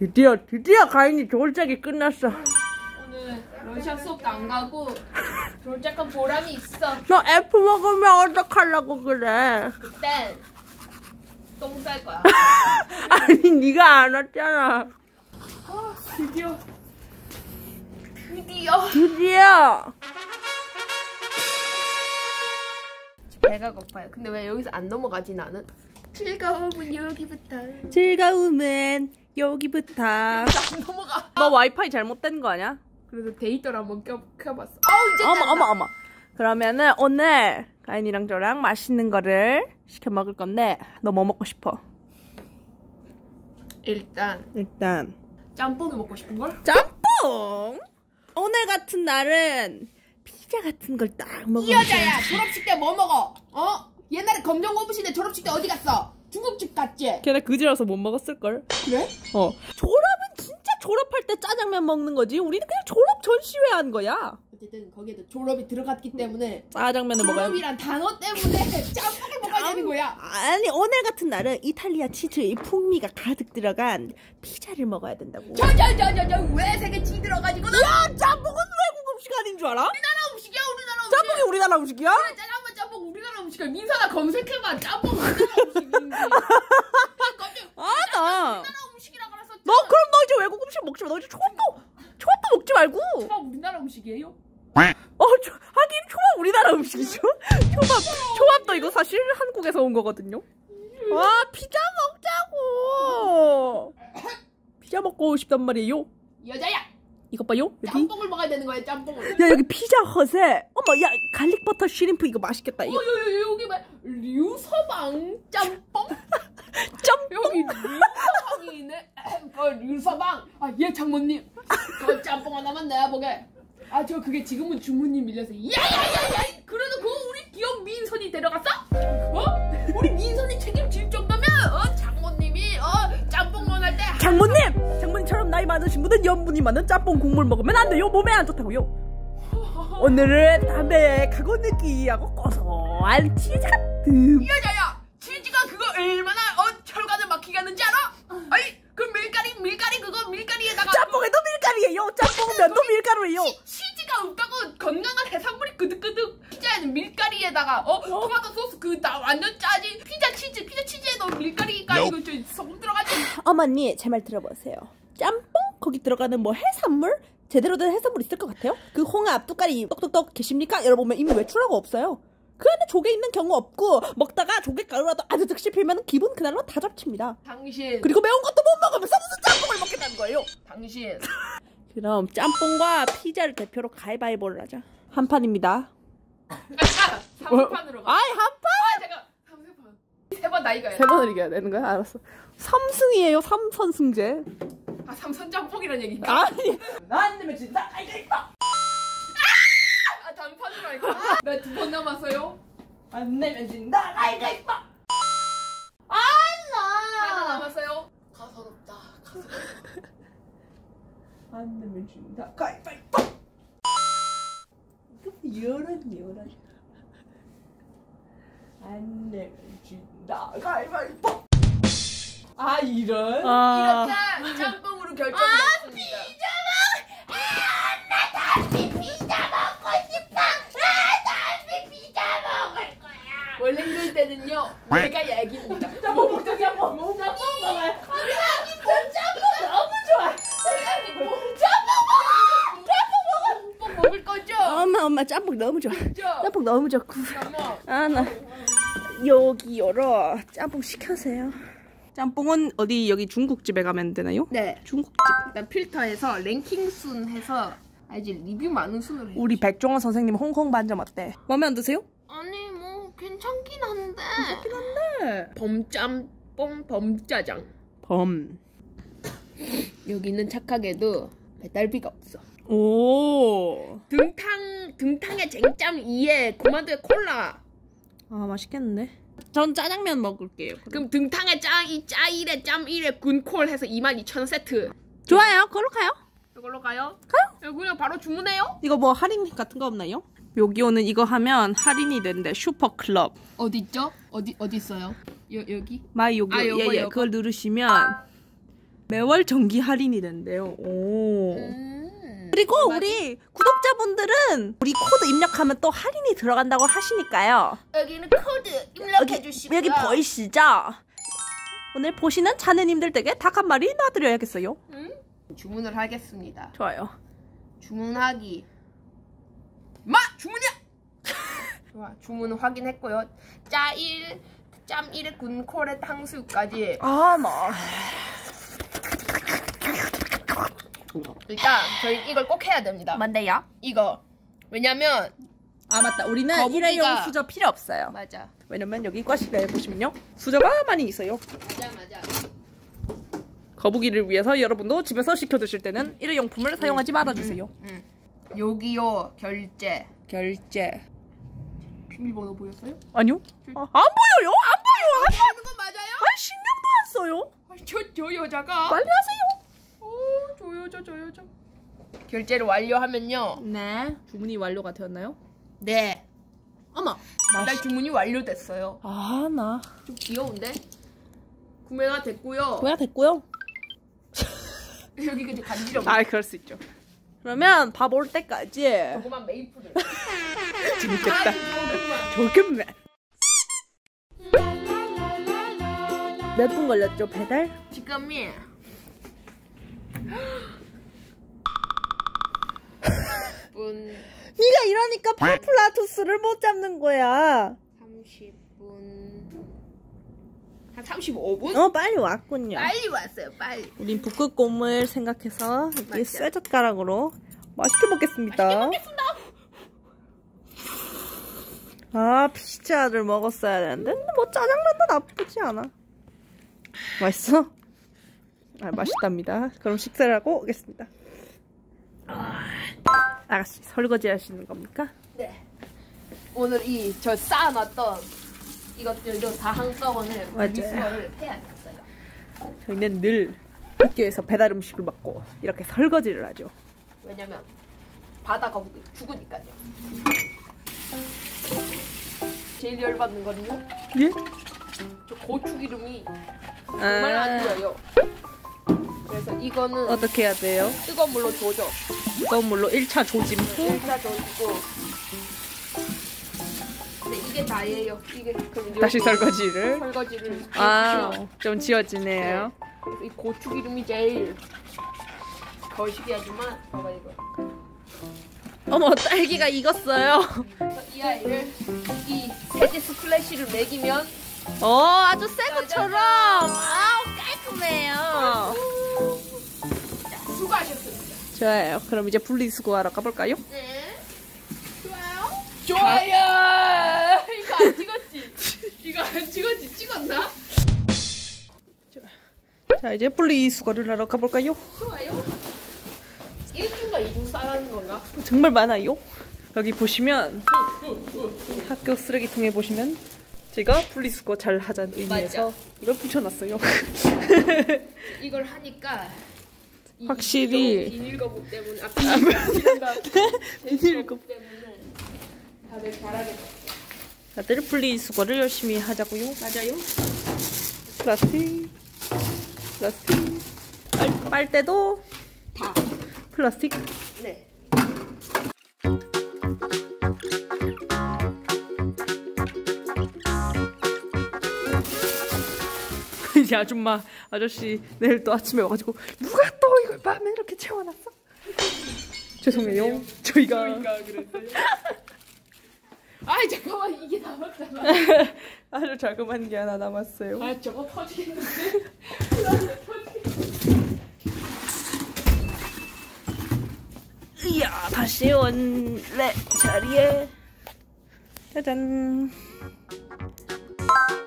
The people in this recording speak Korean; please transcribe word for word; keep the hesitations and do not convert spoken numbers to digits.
드디어 드디어 가인이 졸작이 끝났어. 오늘 러시아 수업도 안 가고 졸작한 보람이 있어. 너 F 먹으면 어떡하려고 그래? 그땐 똥 쌀 거야. 아니 네가 안 왔잖아. 아, 드디어 드디어 드디어. 배가 고파요. 근데 왜 여기서 안 넘어가지 나는? 즐거움은 여기부터. 즐거움은 여기부터. 안 넘어가. 너 와이파이 잘못된 거 아니야? 그래서 데이터를 한번 껴, 켜봤어. 어우 이제 어머 어머 어머. 그러면은 오늘 가인이랑 저랑 맛있는 거를 시켜 먹을 건데 너 뭐 먹고 싶어? 일단 일단 짬뽕이 먹고 싶은 걸? 짬뽕. 오늘 같은 날은 피자 같은 걸 딱 먹어. 이 여자야 졸업식 때 뭐 먹어? 어? 옛날에 검정 고무신에 졸업식 때 어디 갔어? 중국집 갔지? 걔네 그지라서 못 먹었을걸? 그래? 어. 졸업은 진짜 졸업할 때 짜장면 먹는 거지. 우리는 그냥 졸업 전시회 한 거야. 어쨌든 거기에도 졸업이 들어갔기 때문에 짜장면을 먹어야. 졸업이란 단어 때문에 짬뽕을 먹어야 되는 거야. 아니 오늘 같은 날은 이탈리아 치즈의 풍미가 가득 들어간 피자를 먹어야 된다고. 저저저저저 왜 세계 치 들어가지고 너? 야 짬뽕은 외국 음식 아닌 줄 알아? 우리나라 음식이야 우리나라 음식. 짬뽕이 우리나라 음식이야? 그래 짜장면 짬뽕 우리나라 음식이야. 민서나 검색해봐 짬뽕 우리나라 음식인지. 깜짝 아나. 우리나라 음식이라 그래서. 너 그럼 너 이제 외국 음식 먹지 마. 너 이제 초밥도 초밥도 먹지 말고. 초밥 우리나라 음식이에요? 어, 초, 하긴 초밥 우리나라 음식이죠. 초밥, 초밥도 이거 사실 한국에서 온 거거든요. 와, 피자 먹자고. 피자 먹고 싶단 말이에요. 여자야. 이것 봐요. 여기. 짬뽕을 먹어야 되는 거야 짬뽕을. 야 여기 피자 헛에. 어머, 야 갈릭 버터 쉬림프 이거 맛있겠다. 이거. 어, 여기 여기 봐. 류서방 짬뽕. 짬뽕. 여기 류서방이 있네. 그 류서방. 아, 예 장모님. 그 짬뽕 하나만 내보게. 아, 저 그게 지금은 주문이 밀려서. 야야야야. 그래도 그 우리 귀여운 민선이 데려갔어? 어? 우리 민선이 책임질 정도면 어 장모님이 어 짬뽕 원할 때. 장모님, 장모님처럼 나이 많으신 분은 염분이 많은 짬뽕 국물 먹으면 안 돼요. 몸에 안 좋다고요. 오늘은 담백하고 느끼하고 고소한 치즈가 듬. 여자야, 치즈가 그거 얼마나 어 혈관을 막히게 하는지 알아? 아이, 그 밀가리 밀가리 그거 밀가리에다가 짬뽕에도 밀가루예요. 짬뽕은 면도 밀가루예요. 치, 치즈가 없다고 건강한 해산물이 끄득끄득. 피자에는 밀가리에다가 어 토마토 소스 그 나 완전 짜지. 피자 치즈 피자 치즈에도 밀가리가 이거 저 소금 들어가지. 어머니 제 말 들어보세요. 짬뽕 거기 들어가는 뭐 해산물 제대로 된 해산물 있을 것 같아요? 그 홍합 뚜까리 똑똑똑 계십니까? 열어보면 이미 외출하고 없어요. 그 안에 조개 있는 경우 없고 먹다가 조개 가루라도 아주득 씹히면 기분 그날로 다 잡칩니다. 당신 그리고 매운 것도 못 먹으면서 무슨 짬뽕을 먹겠다는 거예요. 당신 그럼 짬뽕과 피자를 대표로 가위바위보를 하자. 한 판입니다. 삼 판으로 가. 아이 한 판! 아 잠깐 삼 판. 세 번 나이가 세 번을 이겨야 되는 거야? 알았어. 삼승이에요. 삼선승제. 아 삼선 짬뽕이란 얘기인가? 아니 안 되면 진짜 알겠다. 아 단판으로 할까? 나 두 번 남았어요. 안 내면 진다. 알겠다. 하나 안나. 남았어요. 가소롭다. 가소롭다. 안 내면 진다. 가위바위보. 이런 이런. 안 내면 진다. 가위바위보. 아 이런. 아. 이렇게 짬뽕으로 결정됐습니다. 원래 이럴 때는요 내가 얘기입니다. 짬뽕 먹자 짬뽕. 짬뽕 먹어요. 짬뽕 너무 좋아. 짬뽕 먹을 거죠? 엄마 엄마 짬뽕 너무 좋아. 짬뽕 너무 좋고. 어머. 아 나 여기 열어 짬뽕 시켜세요. 짬뽕은 어디 여기 중국집에 가면 되나요? 네. 중국집. 일단 필터해서 랭킹 순 해서 알지 리뷰 많은 순으로 해. 우리 백종원 선생님 홍콩 반점 어때? 마음에 안 드세요? 아니 뭐 괜찮긴 한데. 괜찮긴 한데. 범짬뽕 범짜장. 범. 여기는 착하게도 배달비가 없어. 오. 등탕 등탕에 쟁짬 이에 고만두에 콜라. 아 맛있겠는데. 전 짜장면 먹을게요. 그럼, 그럼 등탕에 짜이 짜일에 짬일에 군콜 해서 이만 이천 원 세트. 좋아요. 그걸로 가요. 이걸로 가요? 가요. 야, 그냥 바로 주문해요? 이거 뭐 할인 같은 거 없나요? 여기 오는 이거 하면 할인이 된대. 슈퍼클럽. 어디 있죠? 어디 어디 있어요? 여 여기? 마이 요거 아, 요거, 예, 예. 요거? 그걸 누르시면 매월 정기 할인이 된대요. 오. 음. 그리고 얼마지? 우리 구독자분들은 우리 코드 입력하면 또 할인이 들어간다고 하시니까요. 여기는 코드 입력해 주시고요. 여기 보이시죠? 오늘 보시는 자네님들 댁에 닭 한 마리 놔드려야겠어요. 음? 주문을 하겠습니다. 좋아요. 주문하기. 마! 주문이야! 좋아, 주문 확인했고요. 짜일, 짬일의 군콜의 탕수육까지. 아, 나. 일단 저희 이걸 꼭 해야 됩니다. 뭔데요? 이거. 왜냐면 아, 맞다. 우리는 거북이가- 일회용 수저 필요 없어요. 맞아. 왜냐면 여기 과실에 보시면요. 수저가 많이 있어요. 맞아 맞아. 거북이를 위해서 여러분도 집에서 시켜 드실 때는 일회용품을 사용하지 말아주세요. 응. 여기요 결제. 결제. 비밀번호 보였어요? 아니요. 아, 안 보여요? 안 보여. 안 하는 거 맞아요? 아, 신경도 안 써요. 아, 저, 저 여자가. 빨리 하세요. 오, 저 여자 저 여자. 결제를 완료하면요. 네. 주문이 완료가 되었나요? 네. 어머. 나 주문이 완료됐어요. 아, 나. 좀 귀여운데? 구매가 됐고요. 뭐야, 됐고요. 여기 근데 간지럼. 아, 그럴 수 있죠. 그러면 밥 올 때까지. 조그만 메이플을. 재밌겠다. 아, 조금만. 몇 분 걸렸죠, 배달? 지금이 분 네가 이러니까 파플라투스를 못 잡는 거야. 삼십 분 한 삼십오 분? 어, 빨리 왔군요. 빨리 왔어요. 빨리. 우린 북극곰을 생각해서 이렇게 맞아. 쇠젓가락으로 맛있게 먹겠습니다. 맛있게 먹겠습니다. 아, 피자를 먹었어야 되는데 근데 뭐 짜장면도 나쁘지 않아. 맛있어? 아, 맛있답니다. 그럼 식사를 하고 오겠습니다. 아, 아가씨 설거지 하시는 겁니까? 네. 오늘 이 저 쌓아놨던 이것들도 다 한꺼번에 맞아요. 분리수거를 해야겠어요. 저희는 늘 학교에서 배달 음식을 먹고 이렇게 설거지를 하죠. 왜냐면 바다 거북이 죽으니까요. 제일 열받는 거는요. 예? 저 고추 기름이 정말 안 좋아요. 그래서 이거는 어떻게 해야 돼요? 뜨거운 물로 조져. 뜨거운 물로 일 차 조짐 후 일차 조지고. 근데 이게 다예요. 이게 그럼 다시 여기 설거지를. 설거지를 아, 해주시면 좀 지워지네요. 그래서 이 고추 기름이 제일 거시기하지만 봐봐 이거. 어머, 딸기가 익었어요. 그래서 이 아이를 이 세제 스플래시를 먹이면 어, 아주 새 것처럼. 아우, 깔끔해요. 자, 수고하셨습니다. 좋아요. 그럼 이제 분리수거하러 가볼까요? 네. 좋아요. 좋아요. 이거 안 찍었지? 이거 안 찍었지? 찍었나? 자, 이제 분리수거를 하러 가볼까요? 좋아요. 일 주가 이 주 싸라는 건가? 정말 많아요. 여기 보시면 학교 쓰레기통에 보시면 제가 분리수거 잘 하자는 의미에서 맞아. 이걸 붙여놨어요. 이걸 하니까 이 확실히. 비닐 거북 때문에 아 비닐 비닐 거북 때문에 다들 잘하겠다. 다들 분리수거를 열심히 하자고요. 맞아요. 플라스틱, 플라스틱, 빨, 빨대도 다. 플라스틱. 네. 이제 아줌마 아저씨 내일 또 아침에 와가지고 누가 또 이걸 밤에 이렇게 채워놨어? 죄송해요. 저희가 저희가 그랬어요. 아 잠깐만 이게 남았잖아. 아주 자그만 게 하나 남았어요. 아 저거 터지겠는데? 이야, 다시 원래 자리에 짜잔.